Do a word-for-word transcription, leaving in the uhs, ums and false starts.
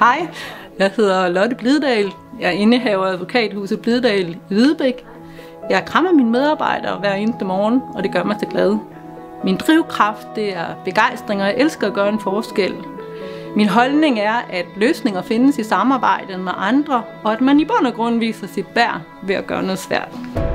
Hej, jeg hedder Lotte Blidedal. Jeg er indehaver af advokathuset Blidedal i Hvidebæk. Jeg krammer mine medarbejdere hver eneste morgen, og det gør mig så glad. Min drivkraft det er begejstring, og jeg elsker at gøre en forskel. Min holdning er, at løsninger findes i samarbejde med andre, og at man i bund og grund viser sit værd ved at gøre noget svært.